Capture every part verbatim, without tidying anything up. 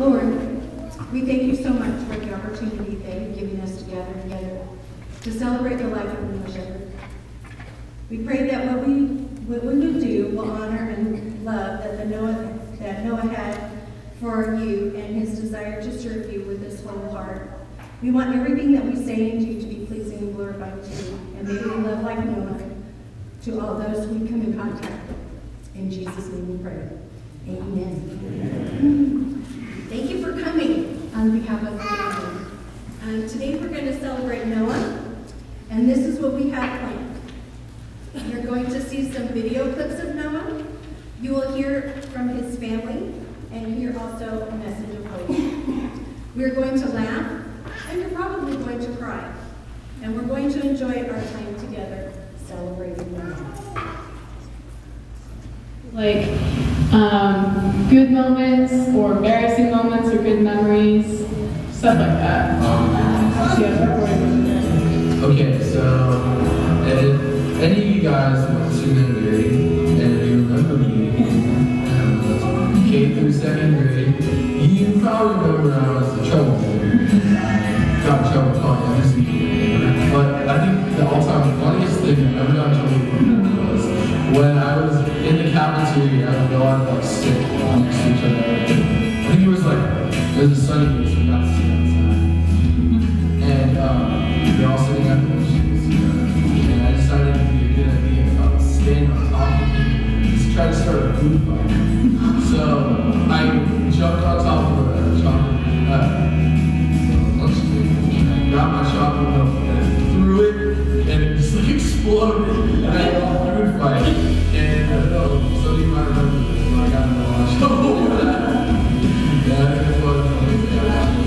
Lord, we thank you so much for the opportunity that you've given us to gather together to celebrate the life of Noah Shepard. We pray that what we what we will do will honor and love that the Noah that Noah had for you and his desire to serve you with his whole heart. We want everything that we say and do to be pleasing and glorifying to you, and may we love like Noah to all those we come in contact with. In Jesus' name we pray. Amen. Amen. Thank you for coming on behalf of the family. Um, today we're going to celebrate Noah, and this is what we have planned. You're going to see some video clips of Noah. You will hear from his family, and hear also a message of hope. We're going to laugh, and you're probably going to cry. And we're going to enjoy our time together celebrating Noah. Like um, good moments, or embarrassing moments, or good memories, stuff like that. See us recording. Okay, so if any of you guys went to second grade and you remember me, um, K through second grade, you probably remember I was the troublemaker. Got in trouble calling M C. But I think the all-time funniest thing I've ever gotten in trouble for was when I was in the cafeteria, I would go on like sit next to each other. I think it was like, it was a sunny day, so we got to sit outside. And um, they're all sitting at the benches. And I decided it would be a good idea if I was standing on top of him and just try to start a food fight. So I jumped on top of a chocolate, uh, lunch table, grabbed my chocolate milk and threw it, and it just like exploded. And I got a food fight. And uh, no, some of you might remember this, but I got in a lot of trouble for that. Yeah, I think it was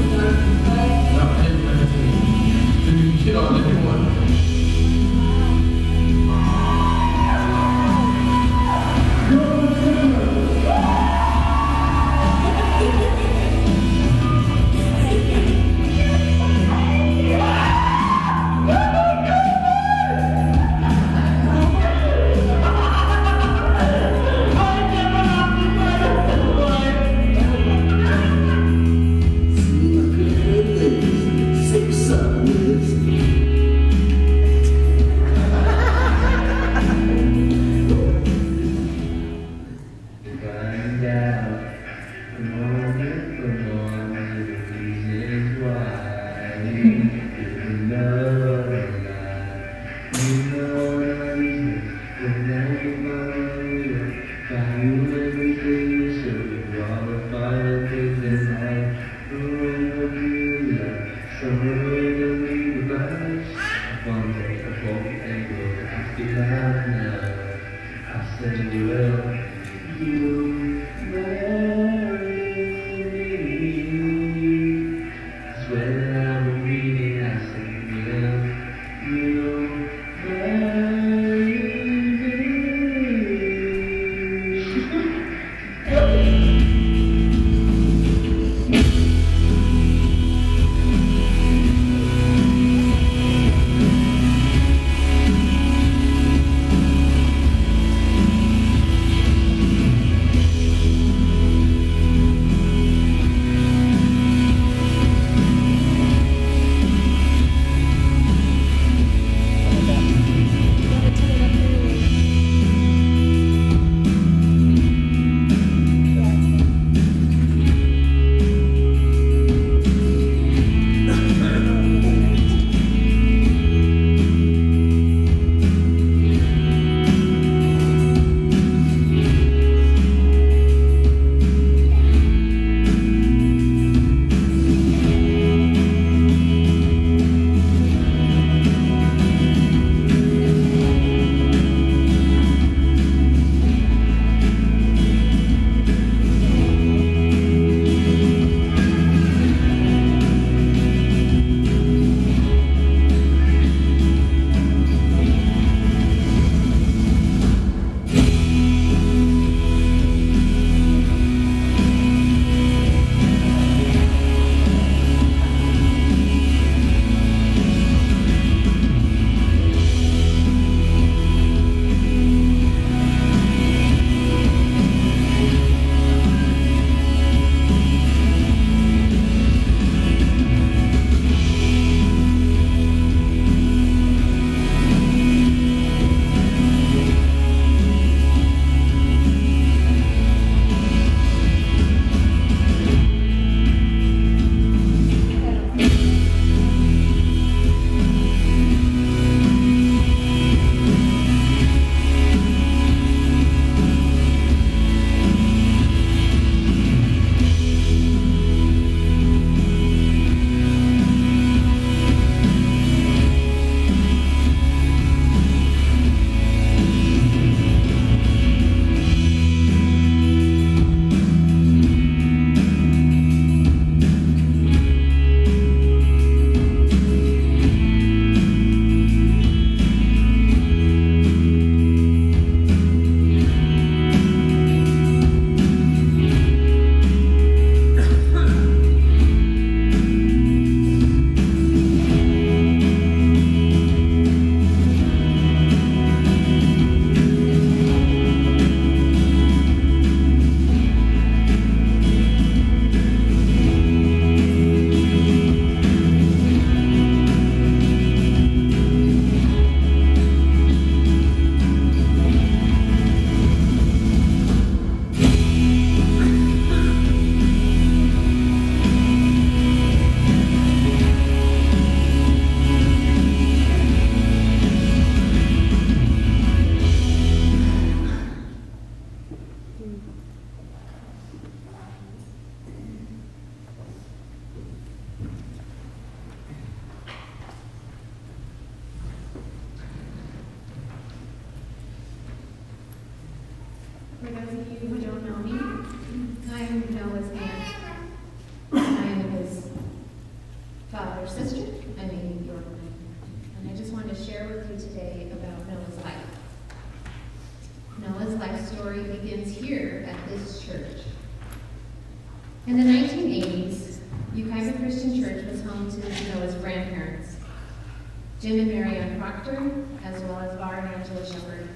In the nineteen eighties, Yucaipa Christian Church was home to Noah's grandparents, Jim and Mary Ann Proctor, as well as Bar and Angela Shepard.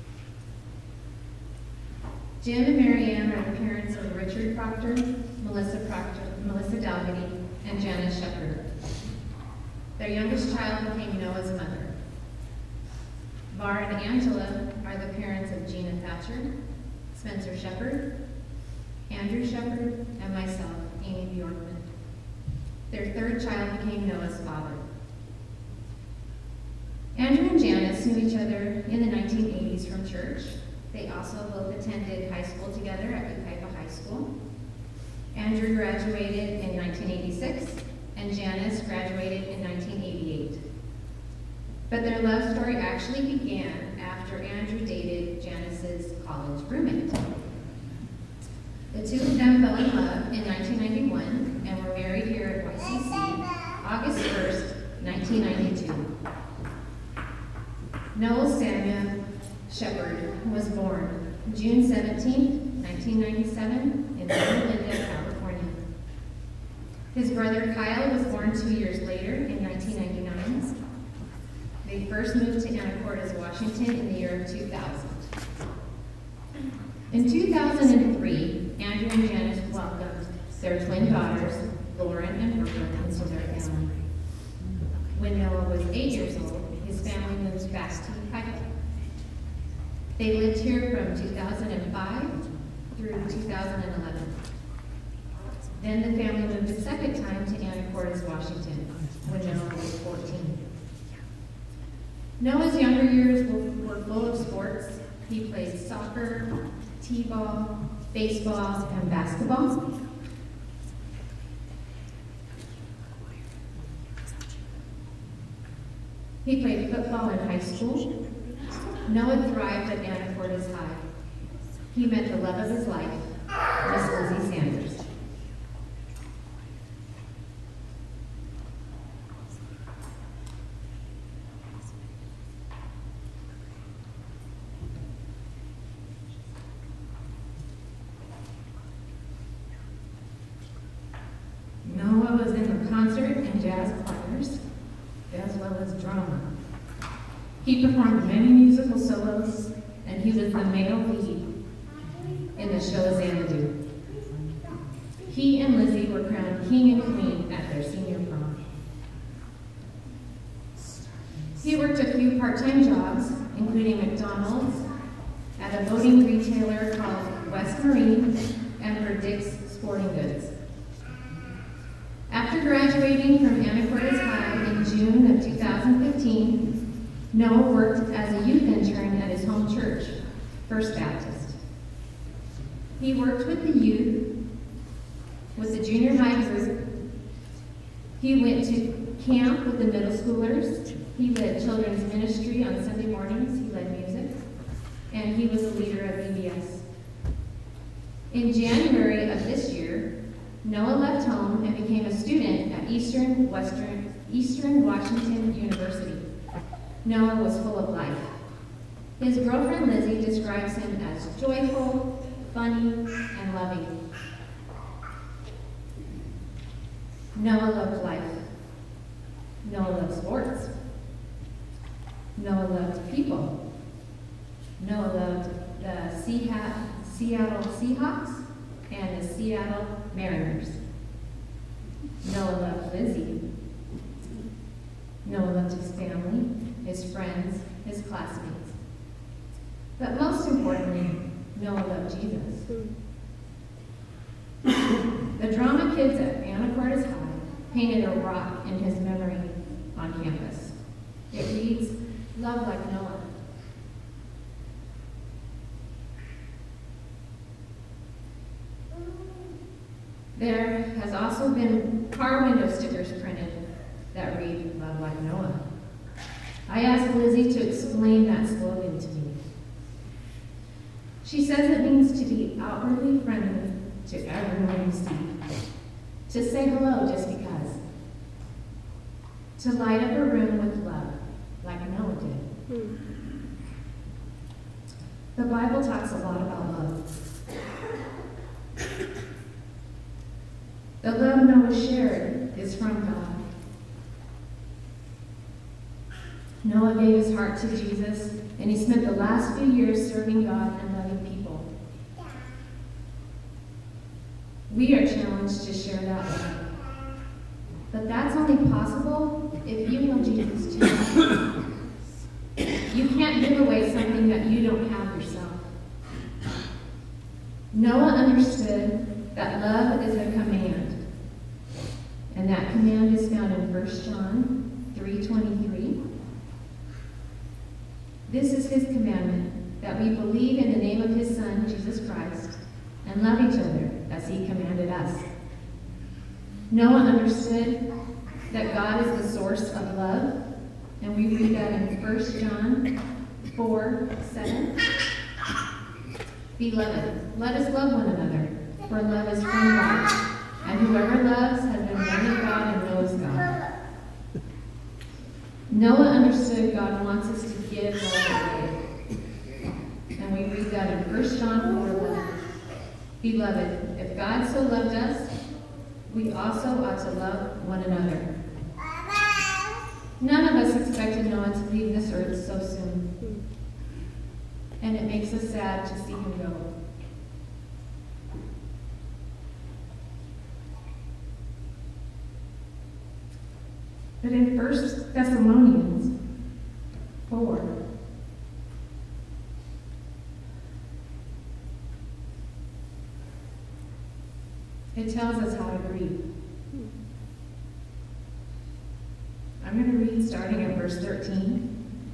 Jim and Mary Ann are the parents of Richard Proctor, Melissa Proctor, Melissa Dalgety, and Janice Shepard. Their youngest child became Noah's mother. Bar and Angela are the parents of Gina Thatcher, Spencer Shepard, Andrew Shepard, and myself, Amy Bjorkman. Their third child became Noah's father. Andrew and Janice knew each other in the nineteen eighties from church. They also both attended high school together at Yucaipa High School. Andrew graduated in nineteen eighty-six, and Janice graduated in nineteen eighty-eight. But their love story actually began after Andrew dated Janice's college roommate. The two of them fell in love in nineteen ninety-one and were married here at Y C C August first, nineteen ninety-two. Noel Samuel Shepard was born June seventeenth, nineteen ninety-seven in Loma Linda, California. His brother Kyle was born two years later in nineteen ninety-nine. They first moved to Anacortes, Washington in the year of two thousand. In two thousand three, Andrew and Janice welcomed their twin daughters, Lauren and Brooklyn, into their family. When Noah was eight years old, his family moved back to Yucaipa. They lived here from two thousand five through two thousand eleven. Then the family moved a second time to Anacortes, Washington, when Noah was fourteen. Noah's younger years were, were full of sports. He played soccer, t-ball, baseball, and basketball. He played football in high school. Noah thrived at Anacortes High. He met the love of his life, Miss Lizzie Sanders. Noah was in the concert and jazz choirs, as well as drama. He performed many musical solos, and he was the male lead in the show Xanadu. He and Lizzie were crowned king and queen at their senior prom. He worked a few part-time jobs, including McDonald's, at a boating retailer called West Marine, and for Dick's Sporting Goods. After graduating from Anacortes High in June of two thousand fifteen, Noah worked as a youth intern at his home church, First Baptist. He worked with the youth, with the junior high group. He went to camp with the middle schoolers. He led children's ministry on Sunday mornings. He led music. And he was a leader of V B S. In January of this year, Noah left home and became a student at Eastern, Western, Eastern Washington University. Noah was full of life. His girlfriend Lizzie describes him as joyful, funny, and loving. Noah loved life. Noah loved sports. Noah loved people. Noah loved the Seattle Seahawks and the Seattle Mariners. Noah loved Lizzie. Noah loved his family, his friends, his classmates. But most importantly, Noah loved Jesus. The drama kids at Anacortes High painted a rock in his memory on campus. It reads, "Love like Noah." There has also been car window stickers printed that read, "Love like Noah." I asked Lizzie to explain that slogan to me. She says it means to be outwardly friendly to everyone you see, to say hello just because, to light up a room with love like Noah did. Hmm. The Bible talks a lot about love. The love Noah shared is from God. Noah gave his heart to Jesus, and he spent the last few years serving God and loving people. We are challenged to share that love. But that's only possible if you know Jesus too. You can't give away something that you don't have yourself. Noah understood that love is a command, and that command is found in First John three twenty-three. This is his commandment, that we believe in the name of his Son, Jesus Christ, and love each other as he commanded us. Noah understood that God is the source of love, and we read that in First John four seven. Beloved, let us love one another, for love is from God, and whoever loves has been born of God and knows God. Noah understood God wants us to give love away, and we read that in First John four eleven. Beloved, if God so loved us, we also ought to love one another. None of us expected Noah to leave this earth so soon, and it makes us sad to see him go. But in First Thessalonians four, it tells us how to grieve. I'm going to read starting at verse thirteen.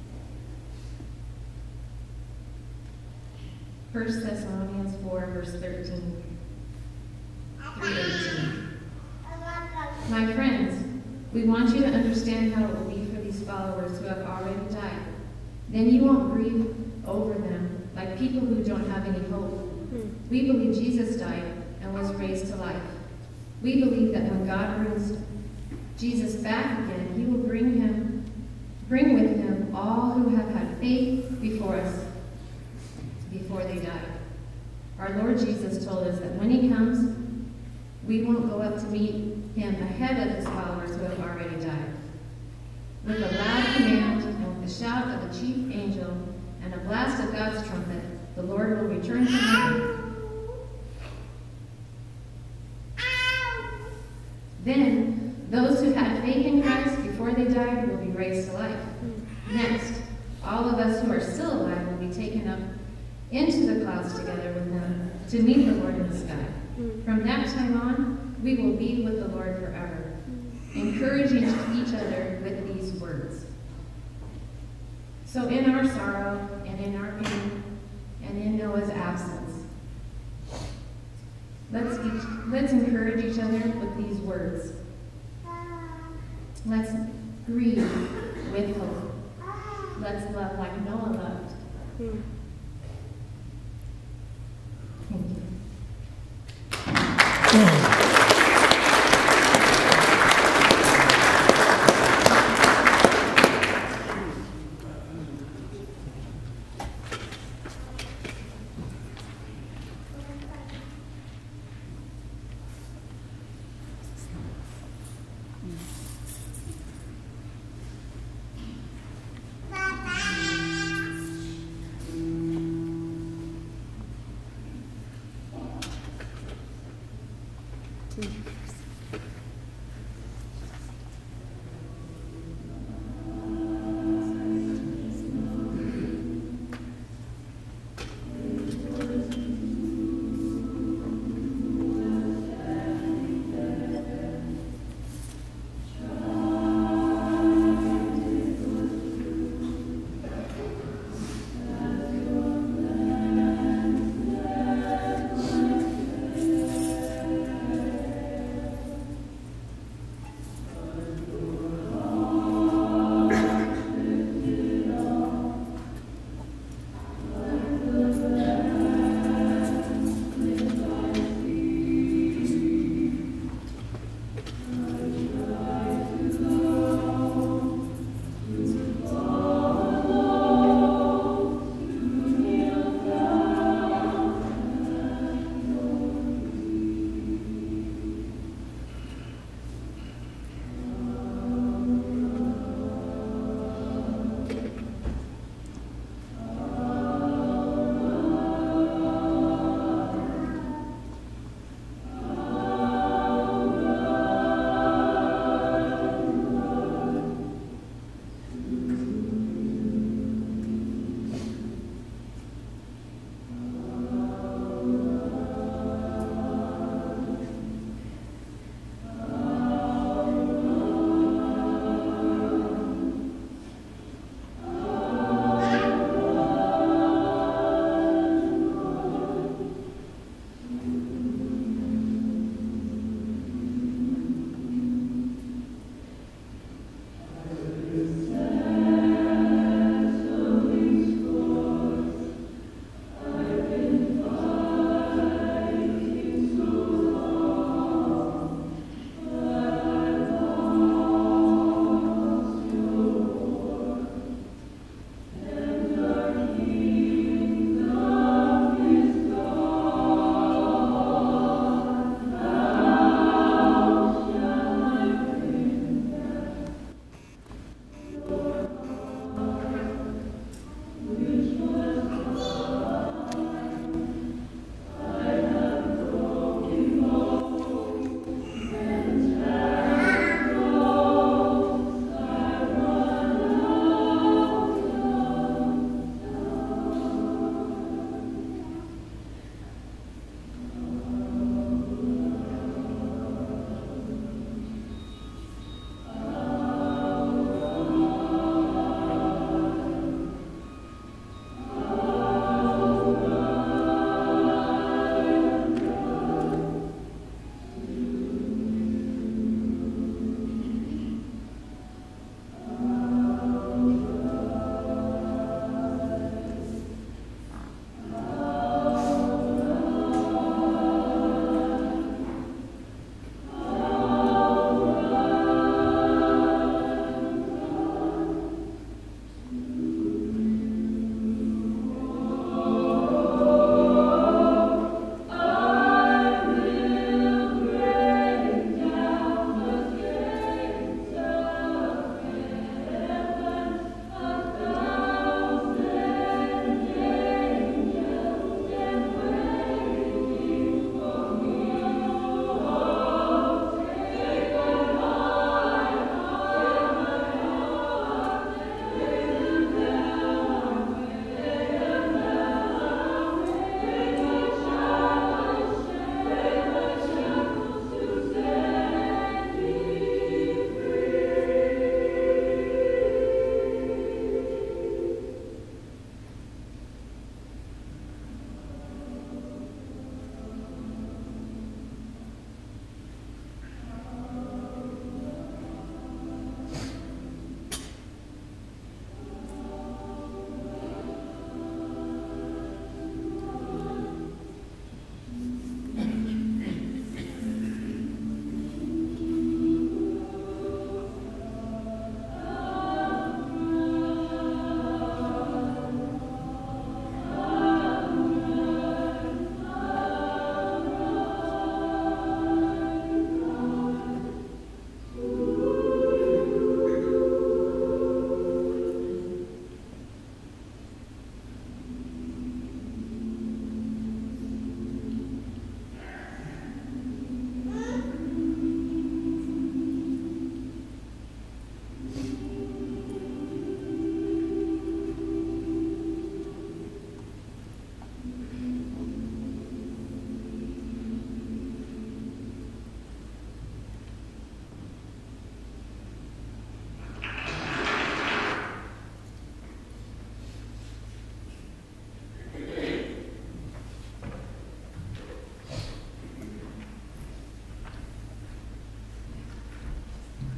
First Thessalonians four, verse thirteen through eighteen. My friends, we want you to understand how it will be for these followers who have already died. Then you won't grieve over them like people who don't have any hope. We believe Jesus died and was raised to life. We believe that when God brings Jesus back again, he will bring him, bring with him all who have had faith before us, before they die. Our Lord Jesus told us that when he comes, we won't go up to meet him ahead of his followers who have already died. With a loud command and with the shout of a chief angel and a blast of God's trumpet, the Lord will return to heaven. Then, those who had faith in Christ before they died will be raised to life. Next, all of us who are still alive will be taken up into the clouds together with them to meet the Lord in the sky. From that time on, we will be with the Lord forever, encouraging each other with these words. So in our sorrow and in our pain and in Noah's absence, let's, each, let's encourage each other with these words. Let's grieve with hope. Let's love like Noah loved. Thank you.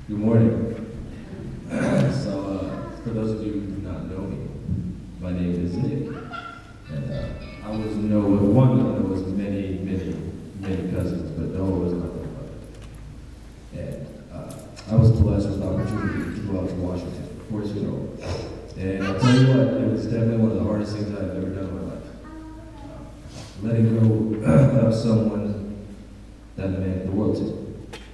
Good morning. So, uh, for those of you who do not know me, my name is Nick, and uh, I was no one of those many, many, many cousins, but Noah was my little brother. And uh, I was blessed with the opportunity to go out to Washington, four years ago. And I'll tell you what, it was definitely one of the hardest things I've ever done in my life. Letting go of someone that meant the world to me.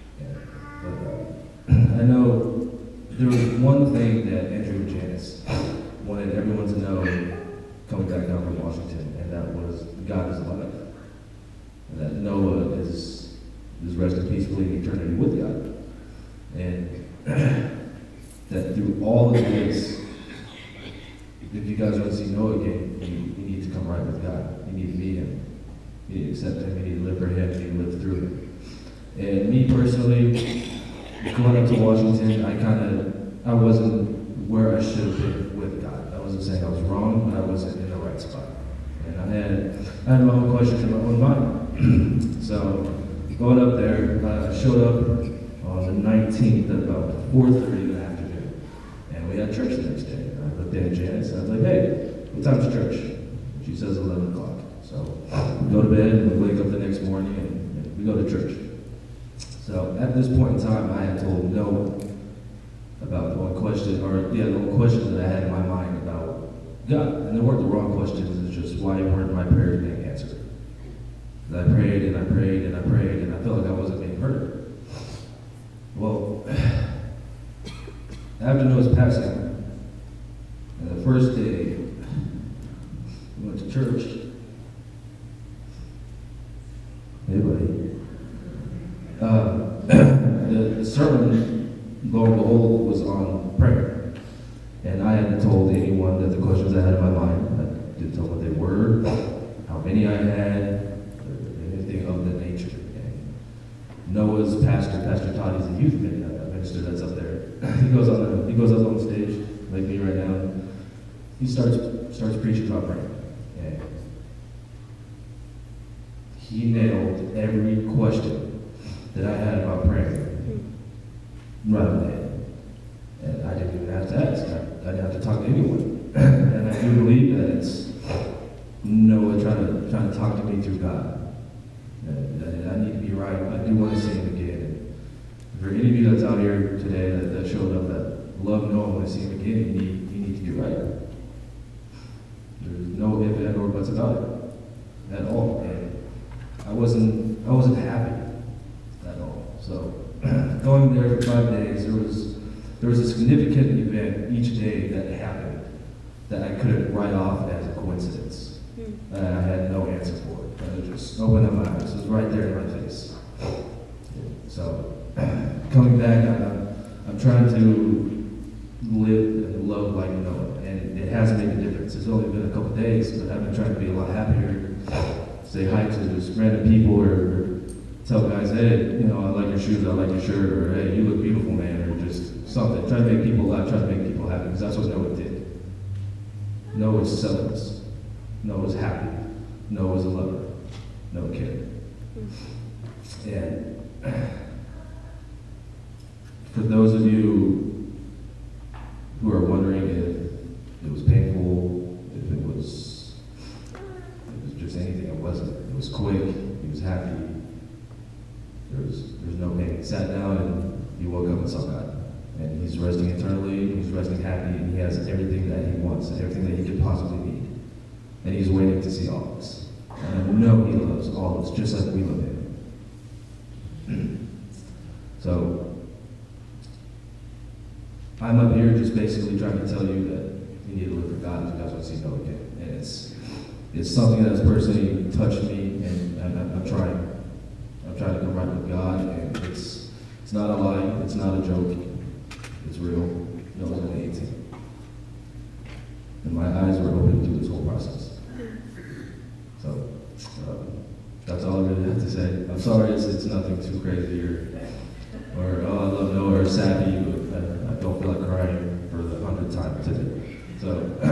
I know there was one thing that Andrew and Janice wanted everyone to know coming back down from Washington, and that was God is alive. And that Noah is, is resting peacefully in eternity with God. And that through all of this, if you guys want to see Noah again, you, you need to come right with God. You need to meet him. You need to accept him. You need to live for him. You need to live through him. And me personally, going up to Washington, I kind of, I wasn't where I should have been with God. I wasn't saying I was wrong, but I wasn't in the right spot. And I had, I had my own questions in my own mind. So, going up there, I showed up on the nineteenth at about four thirty in the afternoon. And we had church the next day. And I looked at Janice, and I was like, hey, what time's church? She says eleven o'clock. So, we go to bed, and we wake up the next morning, and, and we go to church. So at this point in time, I had told Noah about the one question, or yeah, the one question that I had in my mind about God. And they weren't the wrong questions, it's just why weren't my prayers being answered? And I prayed and I prayed and I prayed and I felt like I wasn't being heard. Well, after Noah's passing, and the first day, we went to church. Hey, buddy. Uh, the, the sermon, lo and behold, was on prayer. And I hadn't told anyone that the questions I had in my mind, I didn't tell what they were, how many I had, or anything of that nature. And Noah's pastor, Pastor Todd, he's a youth minister that's up there. he goes on the, he goes up on stage, like me right now. He starts starts preaching about prayer. And he nailed every question that I had about praying right on the head. And I didn't even have to ask. I, I didn't have to talk to anyone. And I do believe that it's Noah trying to, trying to talk to me through God. And I, I need to be right. I do want to see him again. And for any of you that's out here today that, that showed up that love Noah and want to see him again, you need, you need to be right. There's no if, and, or buts about it at all. And I wasn't, I wasn't happy. So, going there for five days, there was there was a significant event each day that happened that I couldn't write off as a coincidence. Mm. And I had no answer for it. I just opened up my eyes. It was right there in my face. So, coming back, I'm, I'm trying to live and love like Noah, and it has made a difference. It's only been a couple days, but I've been trying to be a lot happier. Say hi to just random people, or tell guys, hey, you know, I like your shoes, I like your shirt, or hey, you look beautiful, man, or just something. Try to make people laugh, try to make people happy, because that's what Noah did. Noah was selfless. Noah was happy. Noah was a lover. Noah cared. And for those of you who are wondering if it was painful, if it was, if it was just anything, it wasn't. It was quick. He was happy. There was, there was no pain. He sat down and he woke up and saw God. And he's resting eternally, he's resting happy, and he has everything that he wants, and everything that he could possibly need. And he's waiting to see all of us. And I know he loves all of us, just like we love him. So, I'm up here just basically trying to tell you that you need to live for God if you guys want to see Noah again. And it's, it's something that has personally touched me, and, and I'm, I'm trying. I'm trying to come right with God, and it's it's not a lie, it's not a joke, it's real. No, I was only eighteen. And my eyes were open through this whole process. So, uh, that's all I really have to say. I'm sorry it's, it's nothing too crazy, or, or oh, I love Noah, or sappy, but I, I don't feel like crying for the hundredth time today. So,